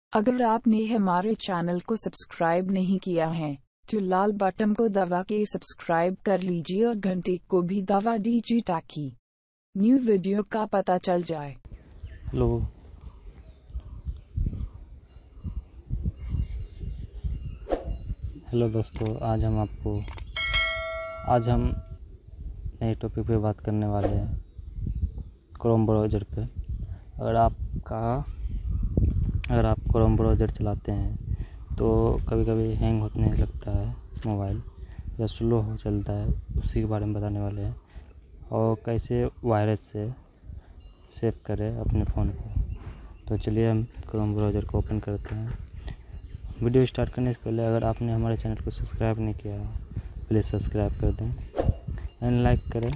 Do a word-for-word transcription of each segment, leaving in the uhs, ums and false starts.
अगर आपने हमारे चैनल को सब्सक्राइब नहीं किया है तो लाल बटन को दबा के सब्सक्राइब कर लीजिए और घंटी को भी दबा दीजिए ताकि न्यू वीडियो का पता चल जाए। हेलो हेलो दोस्तों, आज हम आपको आज हम नए टॉपिक पे बात करने वाले हैं, क्रोम ब्राउज़र पे। अगर आपका अगर आप क्रोम ब्राउज़र चलाते हैं तो कभी कभी हैंग होने लगता है मोबाइल या स्लो हो चलता है, उसी के बारे में बताने वाले हैं और कैसे वायरस से सेव करें अपने फ़ोन को। तो चलिए हम क्रोम ब्राउज़र को ओपन करते हैं। वीडियो स्टार्ट करने से पहले अगर आपने हमारे चैनल को सब्सक्राइब नहीं किया है प्लीज़ सब्सक्राइब कर दें एंड लाइक करें।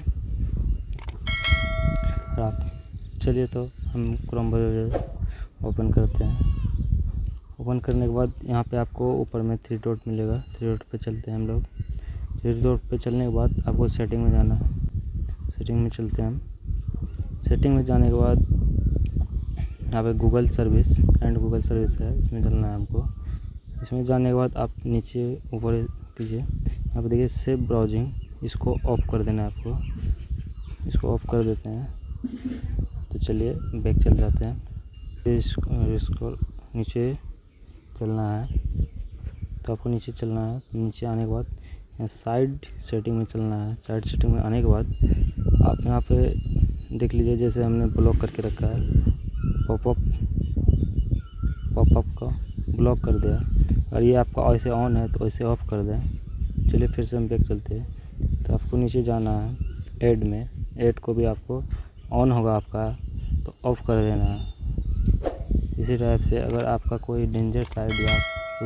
और आप चलिए तो हम क्रोम ब्राउज़र ओपन करते हैं। ओपन करने के बाद यहाँ पे आपको ऊपर में थ्री डॉट मिलेगा, थ्री डॉट पे चलते हैं हम लोग। थ्री डॉट पे चलने के बाद आपको सेटिंग में जाना है। सेटिंग में चलते हैं हम। सेटिंग में जाने के बाद यहाँ पे Google service and Google service है, इसमें चलना है हमको। इसमें जाने के बाद आप नीचे ऊपर कीजिए, यहाँ पे देखिए सेव ब्राउजिंग, इसको ऑफ कर देना है आपको। इसको ऑफ कर देते हैं। तो चलिए बैक चल जाते हैं। इसको, इसको नीचे चलना है, तो आपको नीचे चलना है। नीचे आने के बाद यहाँ साइड सेटिंग में चलना है। साइड सेटिंग में आने के बाद आप यहाँ पे देख लीजिए, जैसे हमने ब्लॉक करके रखा है, पॉपअप पॉपअप का ब्लॉक कर दिया। और ये आपका ऐसे ऑन है तो ऐसे ऑफ़ कर दें। चलिए फिर से हम बैक चलते हैं। तो आपको नीचे जाना है ऐड में, ऐड को भी आपको ऑन होगा आपका तो ऑफ़ कर देना है। इसी टाइप से अगर आपका कोई डेंजर साइड या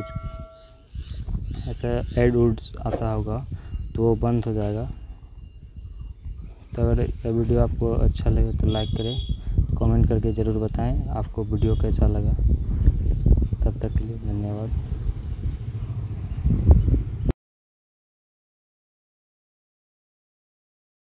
कुछ ऐसा ऐड वुड्स आता होगा तो वो बंद हो जाएगा। तो अगर यह वीडियो आपको अच्छा लगे तो लाइक करें, कमेंट करके ज़रूर बताएं आपको वीडियो कैसा लगा। तब तक के लिए धन्यवाद।